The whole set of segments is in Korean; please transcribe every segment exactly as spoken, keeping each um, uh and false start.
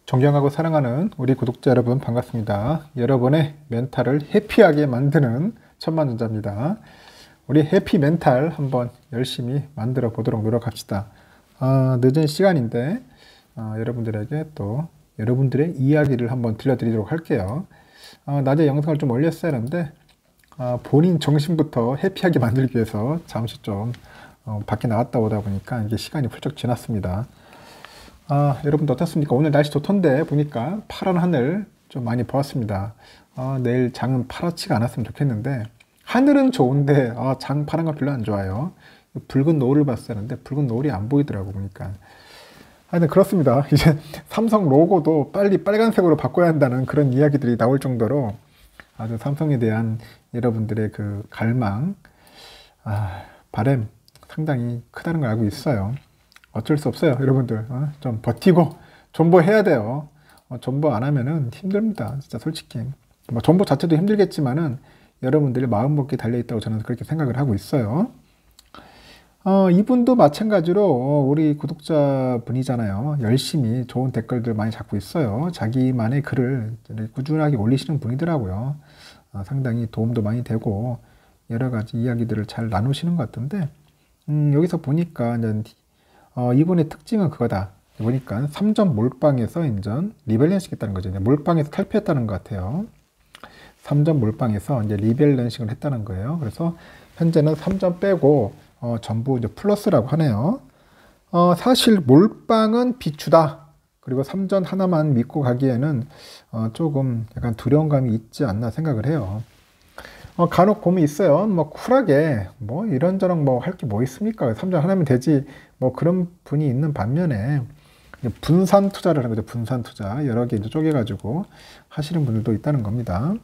존경하고 사랑하는 우리 구독자 여러분 반갑습니다. 여러분의 멘탈을 해피하게 만드는 천만전자입니다. 우리 해피 멘탈 한번 열심히 만들어 보도록 노력합시다. 어, 늦은 시간인데 어, 여러분들에게 또 여러분들의 이야기를 한번 들려드리도록 할게요. 어, 낮에 영상을 좀 올렸어야 하는데 어, 본인 정신부터 해피하게 만들기 위해서 잠시 좀 어, 밖에 나갔다 오다 보니까 이게 시간이 훌쩍 지났습니다. 아, 여러분도 어떻습니까? 오늘 날씨 좋던데 보니까 파란 하늘 좀 많이 보았습니다. 아, 내일 장은 파랗지가 않았으면 좋겠는데 하늘은 좋은데 아, 장 파란 거 별로 안 좋아요. 붉은 노을을 봤었는데 붉은 노을이 안 보이더라고 보니까. 하여튼 그렇습니다. 이제 삼성 로고도 빨리 빨간색으로 바꿔야 한다는 그런 이야기들이 나올 정도로 아주 삼성에 대한 여러분들의 그 갈망, 아, 바람 상당히 크다는 걸 알고 있어요. 어쩔 수 없어요, 여러분들. 어? 좀 버티고 존버해야 돼요. 어, 존버 안 하면은 힘듭니다, 진짜 솔직히. 뭐 존버 자체도 힘들겠지만은 여러분들의 마음먹기에 달려있다고 저는 그렇게 생각을 하고 있어요. 어, 이분도 마찬가지로 우리 구독자분이잖아요. 열심히 좋은 댓글들 많이 잡고 있어요. 자기만의 글을 꾸준하게 올리시는 분이더라고요. 어, 상당히 도움도 많이 되고 여러 가지 이야기들을 잘 나누시는 것 같은데 음, 여기서 보니까 이제 어, 이분의 특징은 그거다. 보니까 삼 점 몰빵에서 인전 리밸런싱 했다는 거죠. 이제 몰빵에서 탈피했다는 것 같아요. 삼 점 몰빵에서 이제 리밸런싱을 했다는 거예요. 그래서 현재는 삼 점 빼고 어, 전부 이제 플러스라고 하네요. 어, 사실 몰빵은 비추다. 그리고 삼 점 하나만 믿고 가기에는 어, 조금 약간 두려운 감이 있지 않나 생각을 해요. 어, 간혹 보면 있어요. 뭐 쿨하게 뭐 이런저런 뭐 할 게 뭐 있습니까? 삼 점 하나면 되지. 뭐 그런 분이 있는 반면에 분산 투자를 하는 거죠. 분산 투자 여러 개 이제 쪼개가지고 하시는 분들도 있다는 겁니다.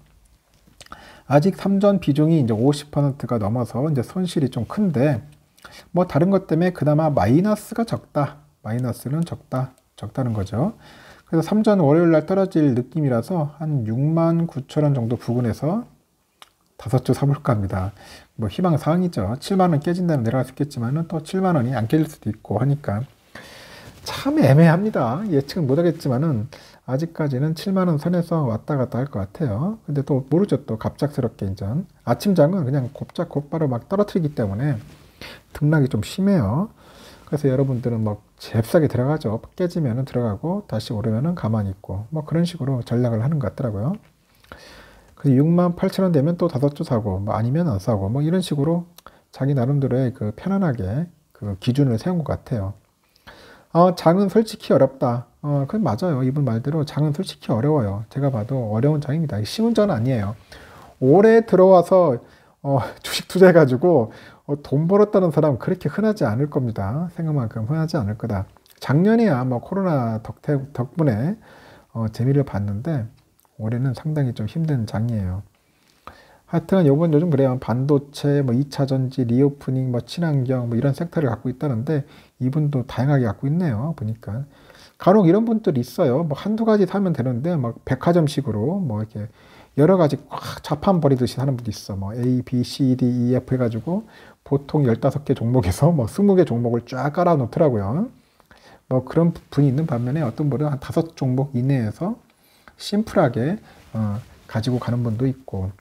아직 삼 점 비중이 이제 오십 퍼센트가 넘어서 이제 손실이 좀 큰데 뭐 다른 것 때문에 그나마 마이너스가 적다. 마이너스는 적다. 적다는 거죠. 그래서 삼 점 월요일 날 떨어질 느낌이라서 한 육만 구천 원 정도 부근에서 다섯 주 사볼까 합니다. 뭐 희망사항이죠. 칠만 원 깨진다면 내려갈 수 있겠지만 또 칠만 원이 안 깨질 수도 있고 하니까 참 애매합니다. 예측은 못하겠지만은 아직까지는 칠만 원 선에서 왔다 갔다 할 것 같아요. 근데 또 모르죠. 또 갑작스럽게 이제 아침장은 그냥 곱작 곧바로 막 떨어뜨리기 때문에 등락이 좀 심해요. 그래서 여러분들은 뭐 잽싸게 들어가죠. 깨지면은 들어가고 다시 오르면은 가만히 있고 뭐 그런 식으로 전략을 하는 것 같더라고요. 그래서 육만 팔천 원 되면 또 다섯 주 사고, 뭐 아니면 안 사고, 뭐 이런 식으로 자기 나름대로의 그 편안하게 그 기준을 세운 것 같아요. 어, 장은 솔직히 어렵다. 어, 그건 맞아요. 이분 말대로 장은 솔직히 어려워요. 제가 봐도 어려운 장입니다. 쉬운 장은 아니에요. 올해 들어와서 어, 주식 투자해가지고 어, 돈 벌었다는 사람 그렇게 흔하지 않을 겁니다. 생각만큼 흔하지 않을 거다. 작년에야 뭐 코로나 덕, 덕분에 어, 재미를 봤는데 올해는 상당히 좀 힘든 장이에요. 하여튼 요번 요즘 그래요. 반도체, 뭐 이 차 전지, 리오프닝, 뭐 친환경 뭐 이런 섹터를 갖고 있다는데 이분도 다양하게 갖고 있네요. 보니까 간혹 이런 분들이 있어요. 뭐 한두 가지 사면 되는데 막 백화점식으로 뭐 이렇게 여러 가지 꽉 자판 버리듯이 하는 분도 있어. 뭐 A, B, C, D, E, F 해가지고 보통 열다섯 개 종목에서 뭐 스무 개 종목을 쫙 깔아 놓더라고요. 뭐 그런 분이 있는 반면에 어떤 분은 한 다섯 종목 이내에서 심플하게 어, 가지고 가는 분도 있고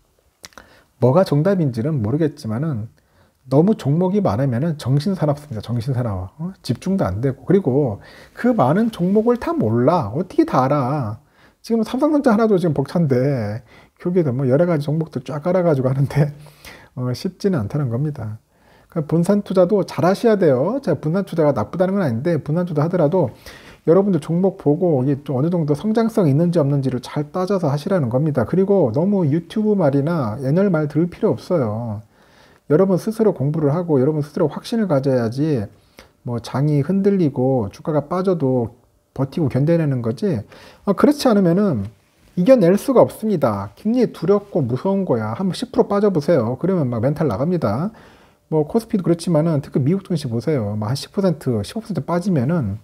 뭐가 정답인지는 모르겠지만은 너무 종목이 많으면은 정신사납습니다. 정신사나워. 어? 집중도 안 되고 그리고 그 많은 종목을 다 몰라. 어떻게 다 알아? 지금 삼성전자 하나도 지금 벅찬데 교계도 뭐 여러 가지 종목들 쫙 깔아가지고 하는데 어, 쉽지는 않다는 겁니다. 분산 투자도 잘 하셔야 돼요. 제가 분산 투자가 나쁘다는 건 아닌데 분산 투자 하더라도 여러분들 종목 보고 이게 좀 어느 정도 성장성이 있는지 없는지를 잘 따져서 하시라는 겁니다. 그리고 너무 유튜브 말이나 애널 말 들을 필요 없어요. 여러분 스스로 공부를 하고 여러분 스스로 확신을 가져야지 뭐 장이 흔들리고 주가가 빠져도 버티고 견뎌내는 거지. 어, 그렇지 않으면은 이겨낼 수가 없습니다. 굉장히 두렵고 무서운 거야. 한번 십 퍼센트 빠져보세요. 그러면 막 멘탈 나갑니다. 뭐 코스피도 그렇지만은 특히 미국 증시 보세요. 막 한 십 퍼센트, 십오 퍼센트 빠지면은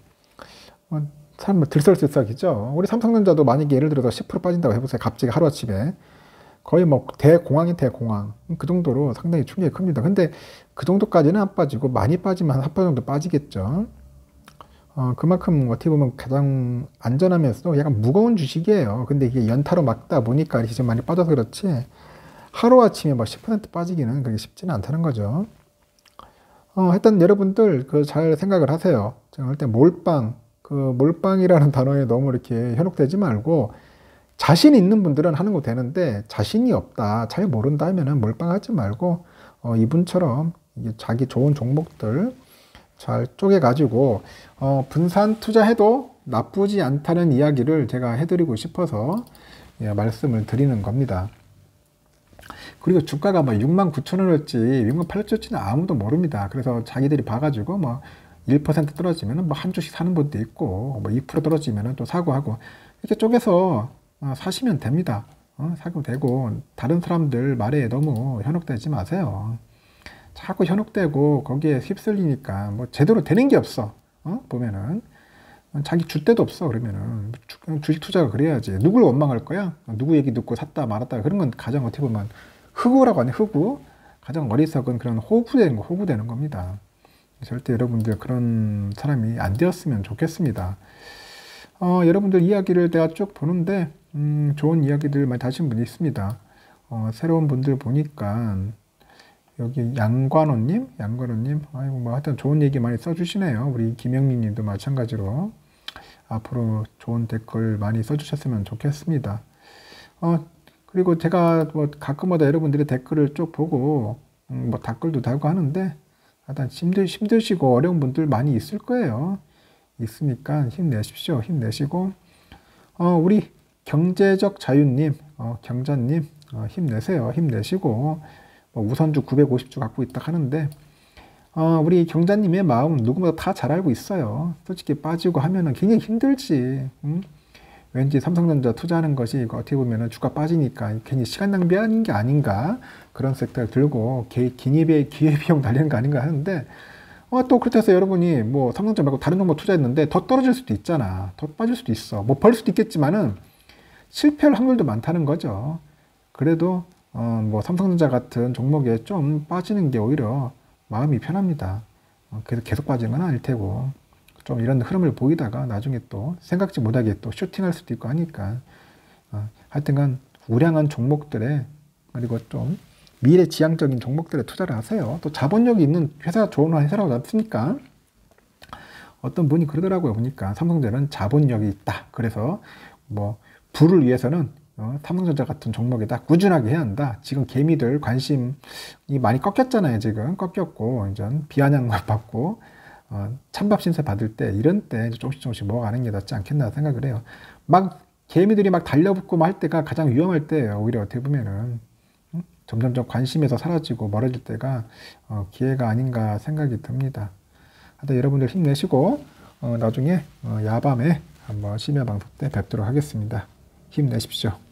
사람 들썩들썩이죠. 우리 삼성전자도 만약에 예를 들어서 십 퍼센트 빠진다고 해보세요. 갑자기 하루아침에. 거의 뭐 대공황이 대공황. 그 정도로 상당히 충격이 큽니다. 근데 그 정도까지는 안 빠지고 많이 빠지면 한 삼 퍼센트 정도 빠지겠죠. 어, 그만큼 어떻게 보면 가장 안전하면서도 약간 무거운 주식이에요. 근데 이게 연타로 막다 보니까 이렇게 좀 많이 빠져서 그렇지, 하루아침에 뭐 십 퍼센트 빠지기는 그게 쉽지는 않다는 거죠. 어, 하여튼 여러분들 그 잘 생각을 하세요. 제가 할 때 몰빵, 그 몰빵이라는 단어에 너무 이렇게 현혹되지 말고, 자신 있는 분들은 하는 거 되는데 자신이 없다, 잘 모른다 하면은 몰빵하지 말고, 어, 이분처럼 이게 자기 좋은 종목들 잘 쪼개가지고 어, 분산 투자해도 나쁘지 않다는 이야기를 제가 해드리고 싶어서 예, 말씀을 드리는 겁니다. 그리고 주가가 뭐 육만 구천 원이었지 육만 팔천 원일지는 아무도 모릅니다. 그래서 자기들이 봐가지고 뭐 일 퍼센트 떨어지면 뭐 한 주씩 사는 분도 있고, 뭐 이 퍼센트 떨어지면 또 사고 하고, 이렇게 쪼개서 어, 사시면 됩니다. 어, 사고 되고, 다른 사람들 말에 너무 현혹되지 마세요. 자꾸 현혹되고 거기에 휩쓸리니까 뭐 제대로 되는 게 없어. 어? 보면은 자기 줄 데도 없어. 그러면은 주, 주식 투자가 그래야지. 누굴 원망할 거야? 누구 얘기 듣고 샀다 말았다 그런 건 가장 어떻게 보면 흑우라고 하네. 흑우. 가장 어리석은 그런 호구되는 거, 호구되는 겁니다. 절대 여러분들 그런 사람이 안 되었으면 좋겠습니다. 어, 여러분들 이야기를 내가 쭉 보는데 음, 좋은 이야기들 많이 다신 분이 있습니다. 어, 새로운 분들 보니까 여기 양관호님, 양관호님, 아이고 뭐 하여튼 좋은 얘기 많이 써주시네요. 우리 김영민님도 마찬가지로 앞으로 좋은 댓글 많이 써주셨으면 좋겠습니다. 어 그리고 제가 뭐 가끔마다 여러분들의 댓글을 쭉 보고 음, 뭐 댓글도 달고 하는데, 하여튼 힘들 힘드시고 어려운 분들 많이 있을 거예요. 있으니까 힘내십시오. 힘내시고 어 우리 경제적 자유님, 어, 경자님 어, 힘내세요. 힘내시고. 뭐 우선주 구백오십 주 갖고 있다 하는데, 어, 우리 경자님의 마음 누구보다 다 잘 알고 있어요. 솔직히 빠지고 하면은 굉장히 힘들지. 응? 왠지 삼성전자 투자하는 것이 어떻게 보면은 주가 빠지니까 괜히 시간 낭비하는 게 아닌가, 그런 생각을 들고 기입에 기회비용 달리는 거 아닌가 하는데, 어, 또 그렇다 해서 여러분이 뭐 삼성전자 말고 다른 종목 투자했는데 더 떨어질 수도 있잖아. 더 빠질 수도 있어. 뭐 벌 수도 있겠지만은 실패할 확률도 많다는 거죠. 그래도 어, 뭐 삼성전자 같은 종목에 좀 빠지는 게 오히려 마음이 편합니다. 어, 그래서 계속 빠지는 건 아닐 테고, 좀 이런 흐름을 보이다가 나중에 또 생각지 못하게 또 슈팅할 수도 있고 하니까, 어, 하여튼간 우량한 종목들에, 그리고 좀 미래지향적인 종목들에 투자를 하세요. 또 자본력이 있는 회사, 좋은 회사라고 않습니까? 어떤 분이 그러더라고요. 보니까 삼성전자는 자본력이 있다. 그래서 뭐 부를 위해서는 어, 삼성전자 같은 종목에다 꾸준하게 해야 한다. 지금 개미들 관심이 많이 꺾였잖아요. 지금 꺾였고 이제 비아냥만 받고 어, 찬밥 신세 받을 때, 이런 때 이제 조금씩 조금씩 먹어가는 게 낫지 않겠나 생각을 해요. 막 개미들이 막 달려붙고 할 때가 가장 위험할 때예요. 오히려 어떻게 보면은 음? 점점점 관심에서 사라지고 멀어질 때가 어, 기회가 아닌가 생각이 듭니다. 하여튼 여러분들 힘내시고 어, 나중에 어, 야밤에 한번 심야 방송 때 뵙도록 하겠습니다. 힘내십시오.